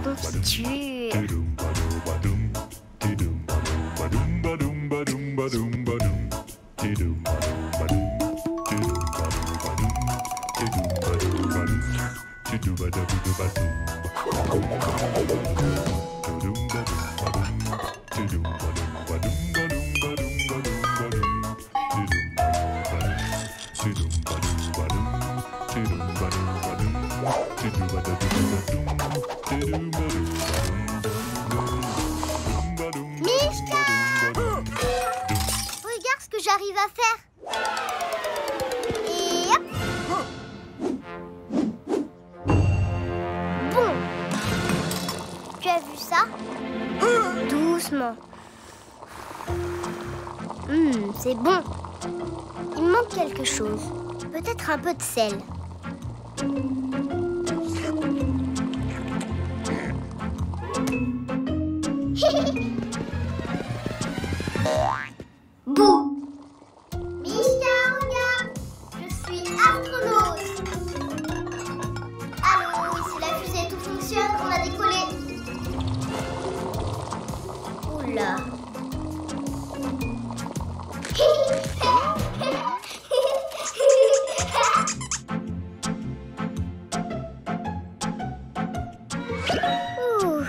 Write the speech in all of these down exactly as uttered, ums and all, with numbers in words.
confiture. Mishka! Regarde ce que j'arrive à faire. Et hop! Bon! Tu as vu ça? Doucement. Hum, c'est bon. Il me manque quelque chose. Peut-être un peu de sel. Bouh! Mishka, regarde! Je suis astronaute! Allô, ici la fusée, tout fonctionne, on a décollé! Oula! Ouh.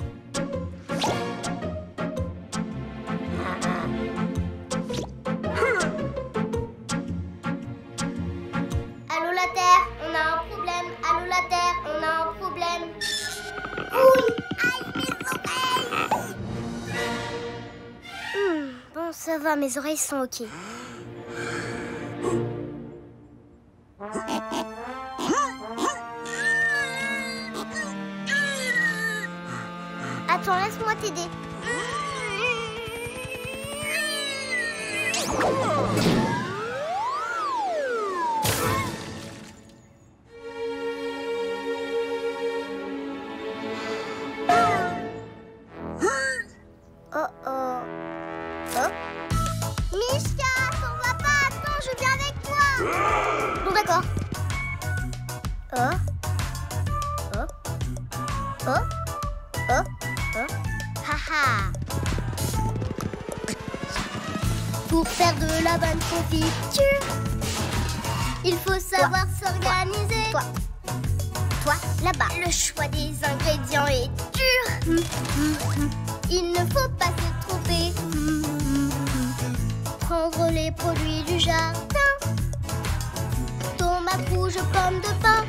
Allô la Terre, on a un problème. Allô la Terre, on a un problème. Oui, aïe mes oreilles. Hmm, bon, ça va, mes oreilles sont ok. Attends, laisse-moi t'aider. Oh oh. Oh. Mishka, t'en vas pas, attends, je viens avec toi. Bon, d'accord. Oh. Oh. Oh. Oh. Oh. Haha. Pour faire de la bonne confiture, il faut savoir s'organiser. Toi. Toi, là-bas. Le choix des ingrédients est dur. Mmh, mmh, mmh. Il ne faut pas se tromper. Mmh, mmh, mmh. Prendre les produits du jardin. Tomates rouges, pommes de pin.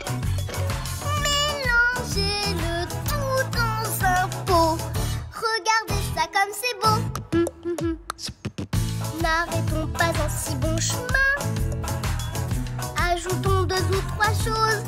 Mélanger le tout dans un pot. Regardez ça comme c'est beau. Mmh, mmh, mmh. N'arrêtons pas en si bon chemin. Ajoutons deux ou trois choses.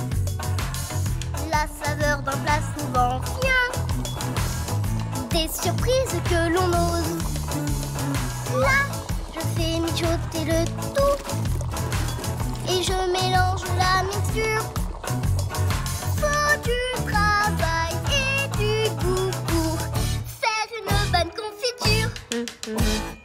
La saveur d'un plat souvent vient. Des surprises que l'on ose. Là, je fais mijoter le tout. Et je mélange la mixture. Faut du travail et du goût pour faire une bonne confiture. Mmh, mmh.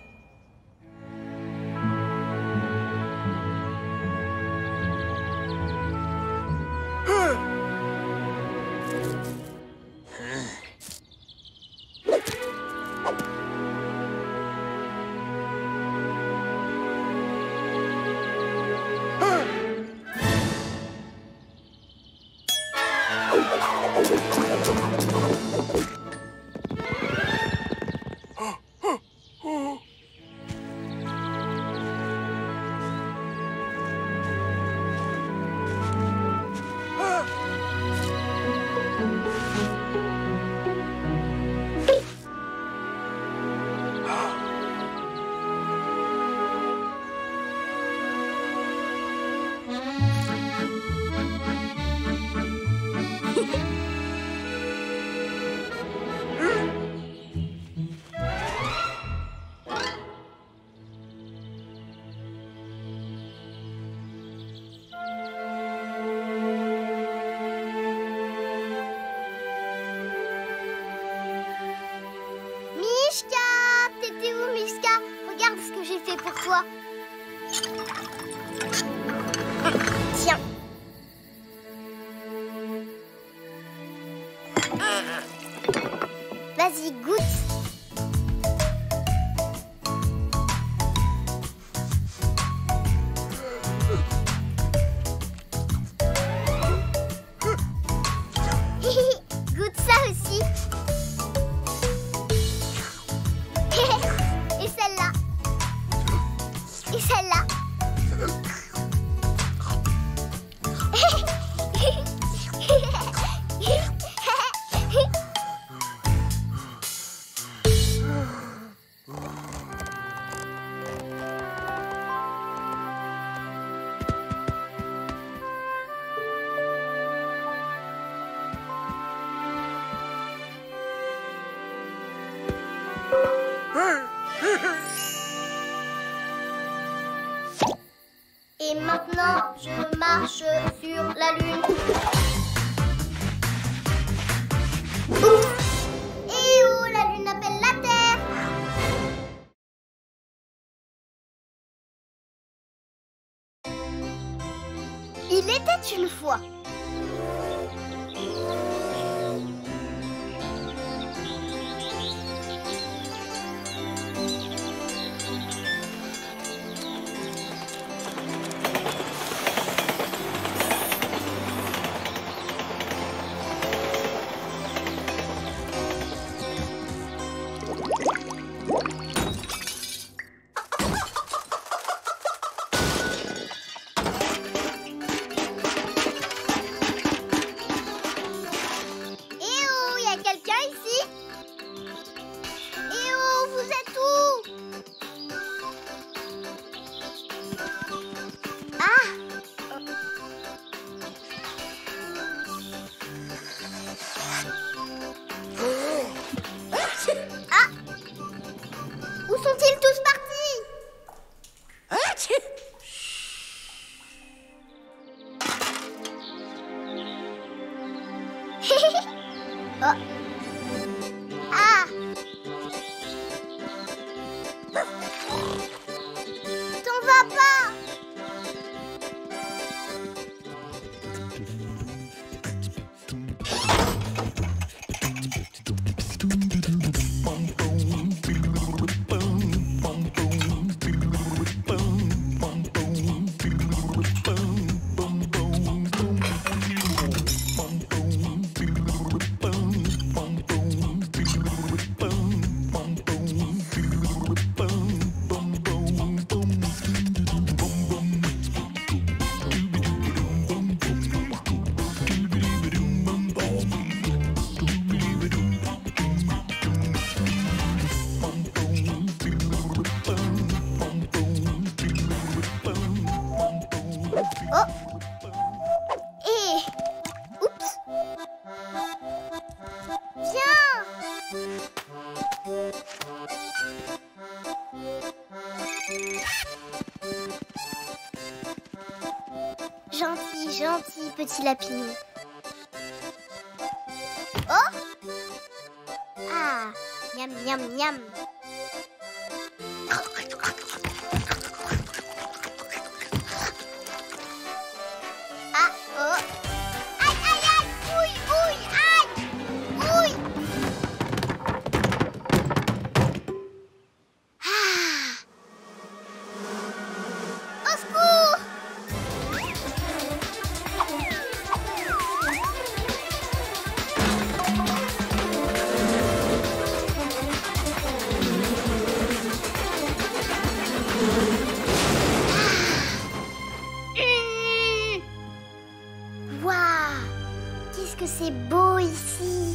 Pour toi. Tiens. Vas-y, goûte. Goûte ça aussi. Et celle-là. Et celle-là. Et maintenant, je marche sur la lune. Oups! Et oh, la lune appelle la Terre. Il était une fois. Oh. Ah. T'en vas pas. Gentil, gentil petit lapinou. Oh! Ah! Miam, miam, miam. Ah! Oh! Aïe, aïe, aïe! Ouille, ouille, aïe! Ouille! Ah! Au secours! Qu'est-ce que c'est beau ici!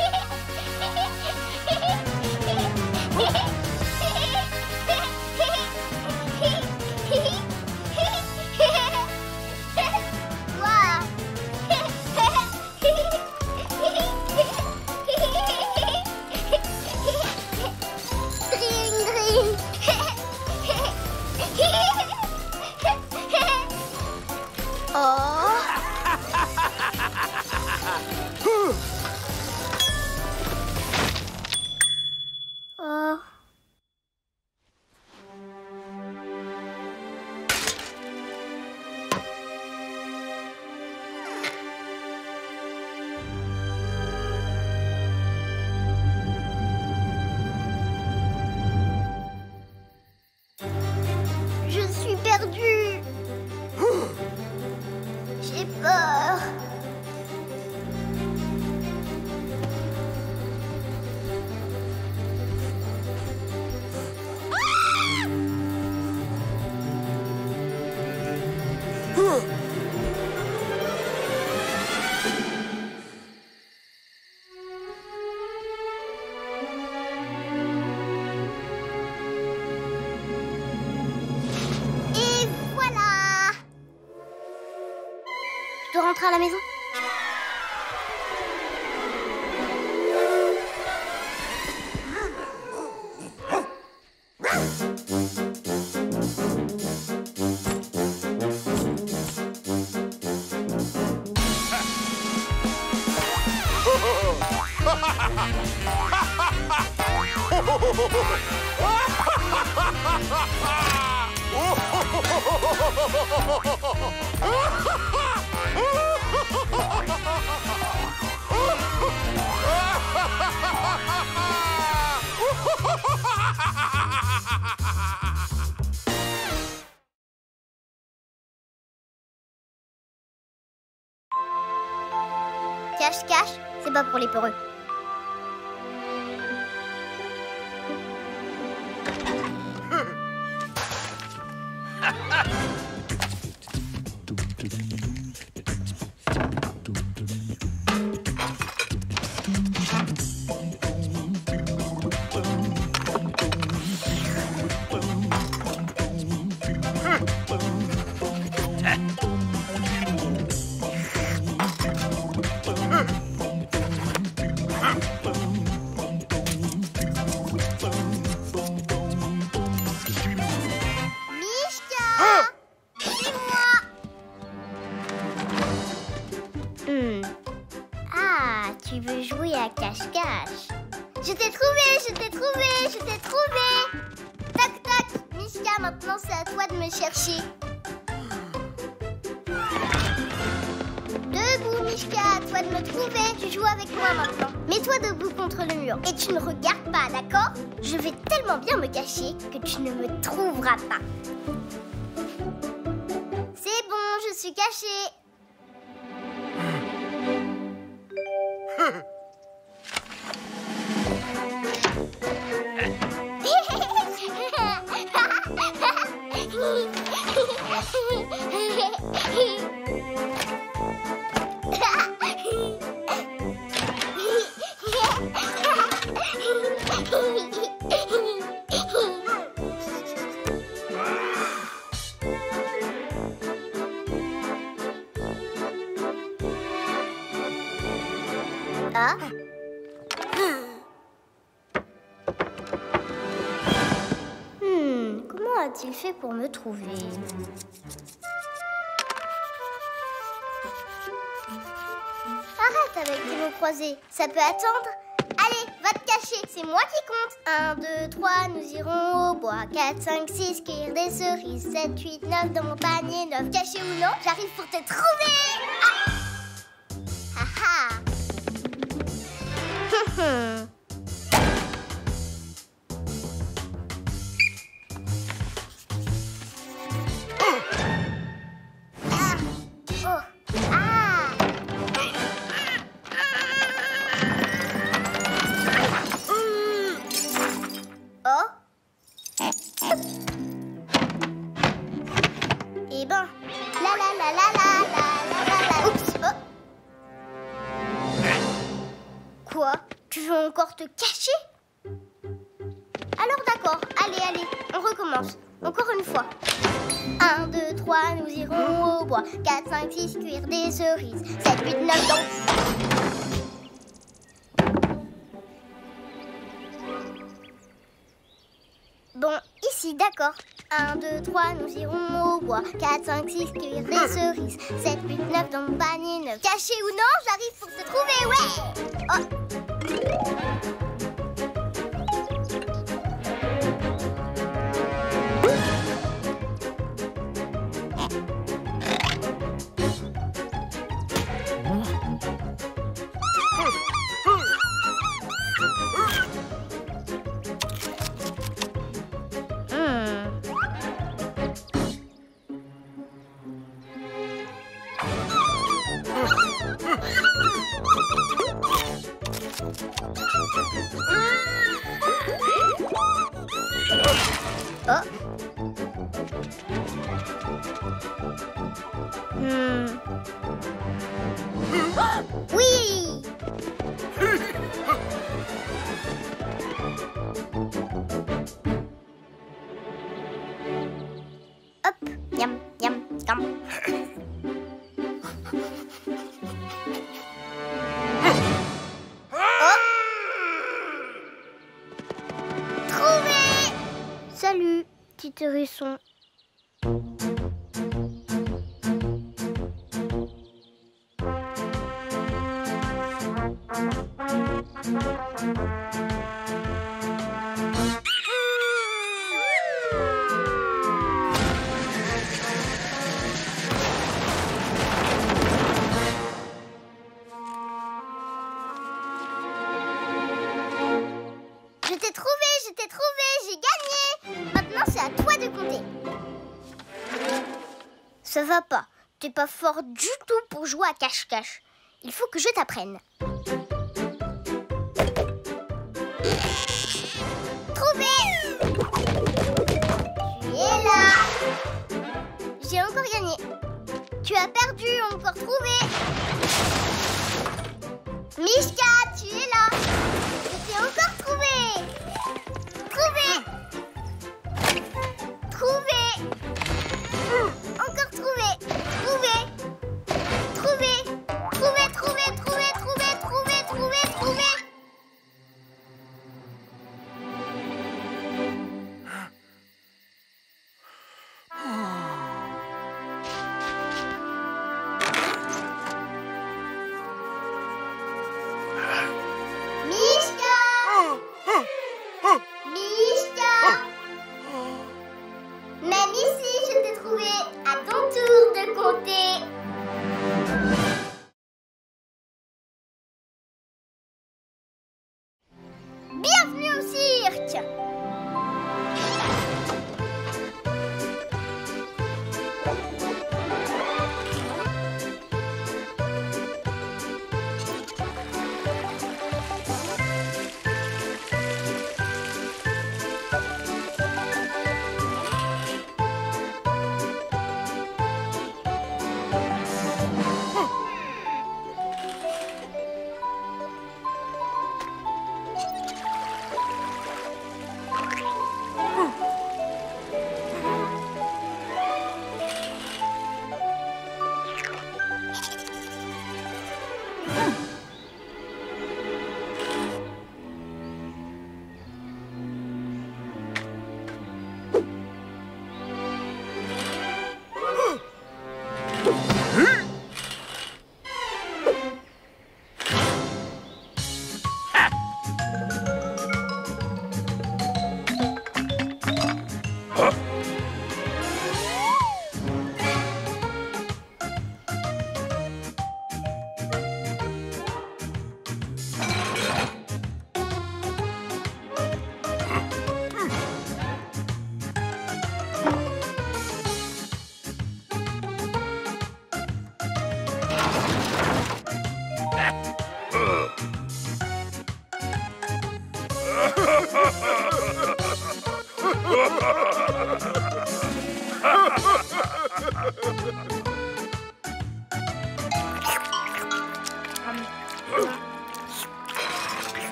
Je dois rentrer à la maison. Cache-cache, c'est pas pour les peureux. Tu veux jouer à cache-cache? Je t'ai trouvé, je t'ai trouvé, je t'ai trouvé. Tac, tac, Mishka, maintenant c'est à toi de me chercher. Debout, Mishka, à toi de me trouver. Tu joues avec moi maintenant. Mets-toi debout contre le mur et tu ne regardes pas, d'accord? Je vais tellement bien me cacher que tu ne me trouveras pas. C'est bon, je suis cachée. Ah. Hmm, comment a-t-il fait pour me trouver? Arrête avec tes mots croisés, ça peut attendre. Allez, va te cacher, c'est moi qui compte. un, deux, trois, nous irons au bois. quatre, cinq, six, cueillir des cerises. sept, huit, neuf, dans mon panier. neuf, caché ou non, j'arrive pour te trouver. Ah ah. Hum Eh ben, la la la la la la la la la. Oups, oh. Quoi? Quoi? Tu veux encore te cacher? Alors d'accord, allez, allez, on recommence. Encore une fois. un, deux, trois, nous irons au bois. quatre, cinq, six, cuire des cerises. sept, huit, neuf, donc... Bon, ici, d'accord. un, deux, trois, nous irons au bois. quatre, cinq, six, cuire des cerises. sept, huit, neuf, dans le panier neuf. Caché ou non, j'arrive pour te trouver, ouais. Oh. Oh. Hmm. Oui. Hop, yam, yam, yam. Salut, petit hérisson. Je t'ai trouvé, je t'ai trouvé, j'ai gagné. Maintenant, c'est à toi de compter. Ça va pas. T'es pas fort du tout pour jouer à cache-cache. Il faut que je t'apprenne. Trouvé. Tu es là. J'ai encore gagné. Tu as perdu, encore trouvé. Mishka, tu es là. Je t'ai encore trouvé. Trouvé. Trouvé. Encore trouvé. Trouvé. Trouvé. Trouvé, trouvé, trouvé, trouvé, trouvé, trouvé, trouvé. Mishka. Mishka. Même ici, je t'ai trouvé. À ton tour de compter. Bienvenue au cirque.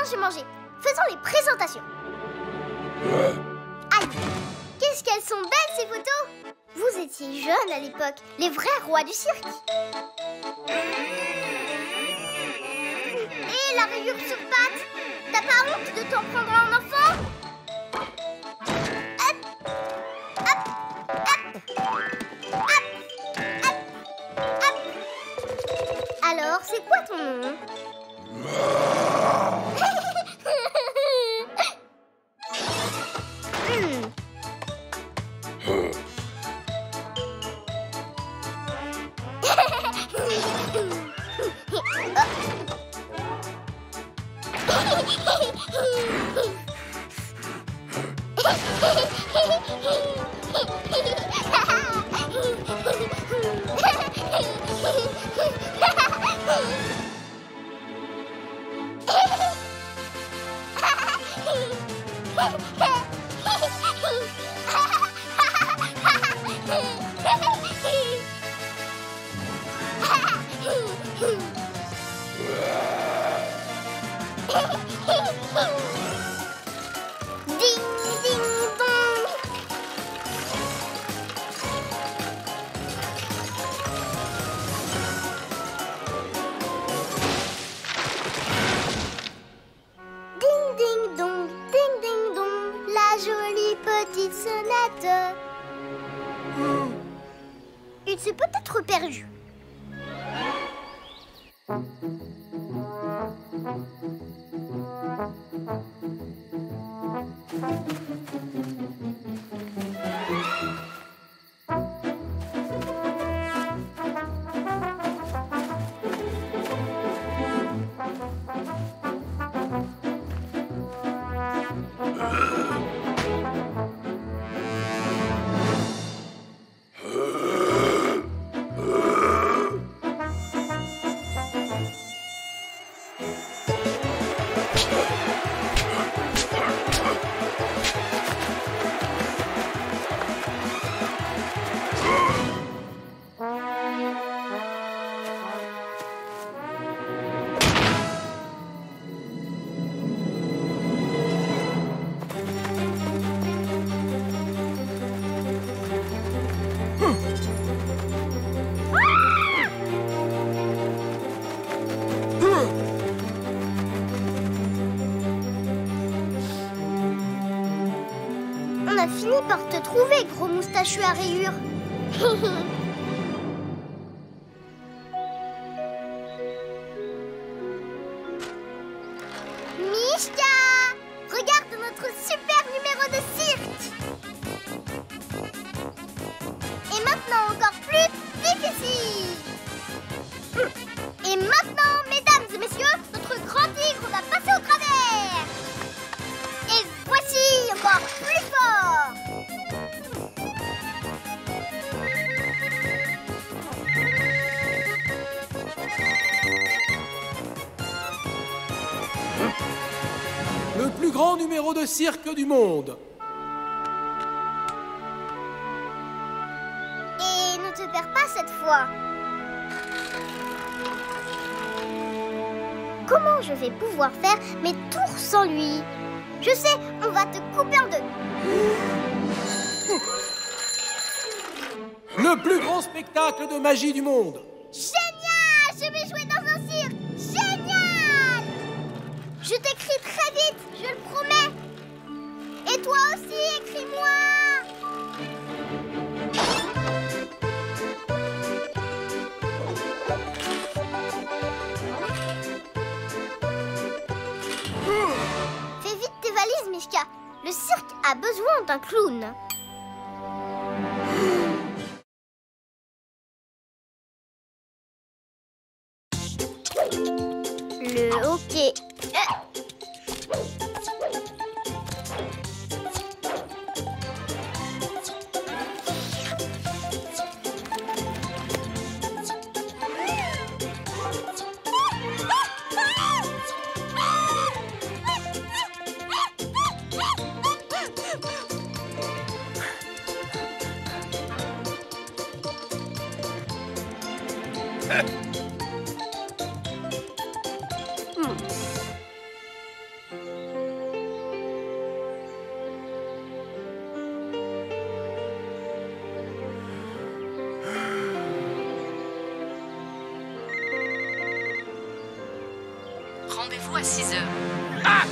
maintenant j'ai mangé. Faisons les présentations. Aïe, qu'est-ce qu'elles sont belles ces photos. Vous étiez jeunes à l'époque, les vrais rois du cirque. Et la rayure sur pattes. T'as pas honte de t'en prendre à un enfant? Hop, hop, hop, hop, hop, hop. Alors, c'est quoi ton nom? hmm. Ding, ding, dong. Ding, ding, dong, ding, ding, dong, la jolie petite sonnette. Hmm. Il s'est peut-être perdu. On a fini par te trouver, gros moustachu à rayures. Mishka, regarde notre super numéro de cirque. Et maintenant encore plus difficile. Et maintenant, mesdames et messieurs, notre grand tigre va passer au travers. Et voici encore plus fort. Le plus grand numéro de cirque du monde. Et ne te perds pas cette fois. Comment je vais pouvoir faire mes tours sans lui? Je sais, on va te couper en deux. Le plus grand spectacle de magie du monde. Génial! Je vais jouer dans un cirque. Génial! Je t'écris très vite, je le promets. Et toi aussi, écris-moi. Fais vite tes valises, Mishka. Le cirque a besoin d'un clown. Le hockey. Rendez-vous à six heures. Ah!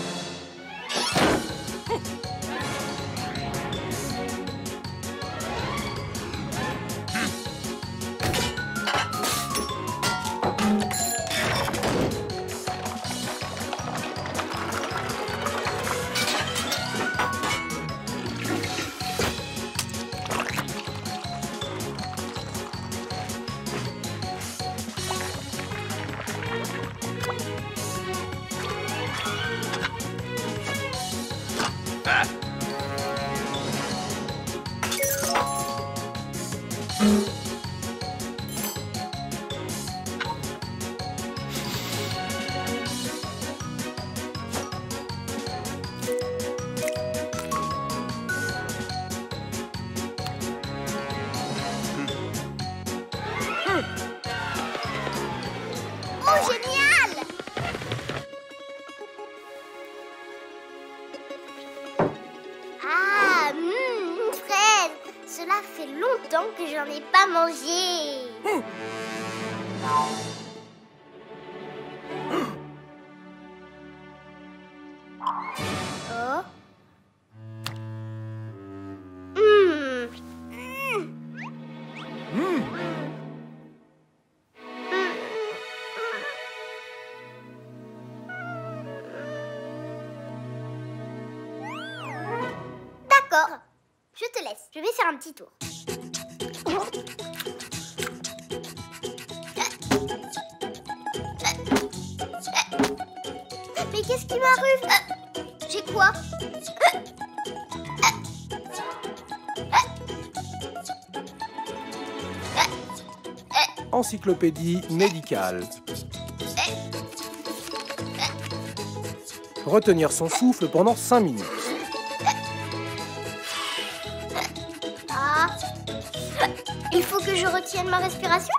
Que j'en ai pas mangé. Mmh. Oh. Mmh. Mmh. Mmh. D'accord. Je te laisse. Je vais faire un petit tour. Mais qu'est-ce qui m'arrive? J'ai quoi? Encyclopédie médicale. Retenir son souffle pendant cinq minutes. Ah. Il faut que je retienne ma respiration?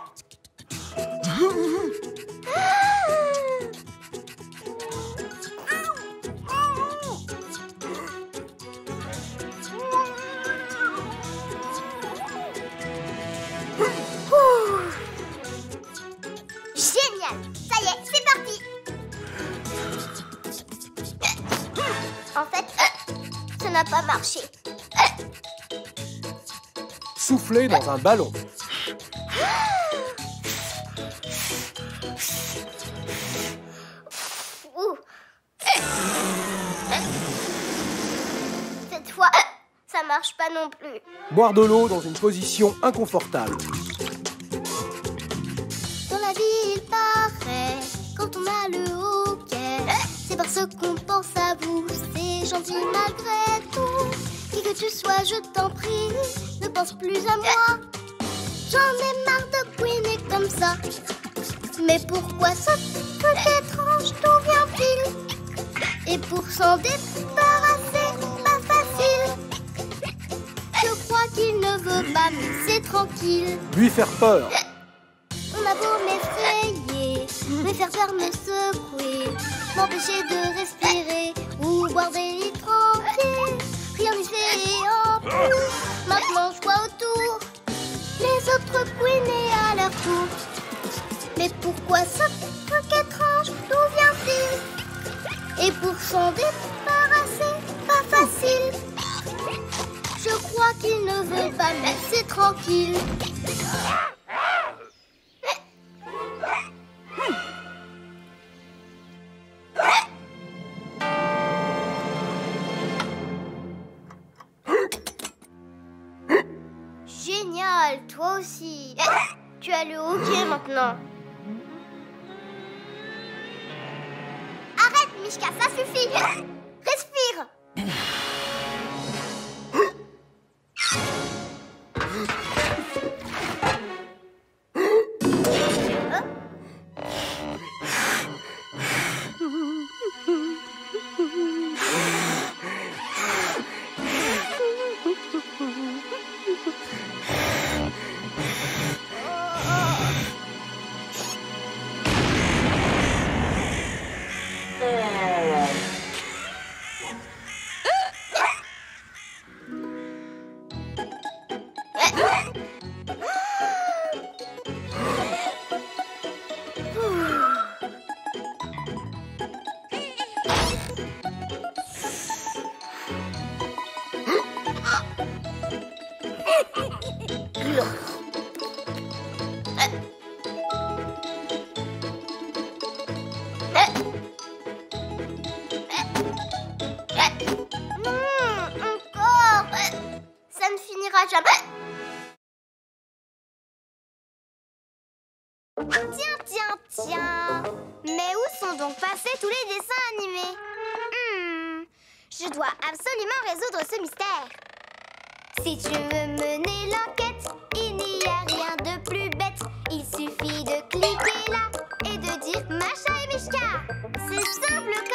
En fait, ça n'a pas marché. Souffler dans un ballon. Cette fois, ça marche pas non plus. Boire de l'eau dans une position inconfortable. Dans la vie, il paraît, quand on a le hoquet, c'est parce qu'on pense à vous, c'est gentil malgré tout. Qui que tu sois, je t'en prie, ne pense plus à moi. J'en ai marre de couiner comme ça. Mais pourquoi ce truc étrange, d'où vient-il? Et pour s'en débarrasser, pas facile. Je crois qu'il ne veut pas me laisser tranquille. Lui faire peur. On a beau m'effrayer, me faire peur, me secouer, m'empêcher de respirer ou boire des litres entiers. Rien n'y fait en plus. Maintenant je vois autour les autres couiner à leur tour. Mais pourquoi ce truc étrange, d'où vient-il? Et pour s'en débarrasser, pas facile. Je crois qu'il ne veut pas me laisser tranquille. Génial, toi aussi. Tu as le hoquet maintenant. Arrête, Mishka, ça suffit. Respire. sont donc passés tous les dessins animés? Hmm, je dois absolument résoudre ce mystère. Si tu veux mener l'enquête, il n'y a rien de plus bête. Il suffit de cliquer là et de dire Masha et Mishka. C'est simple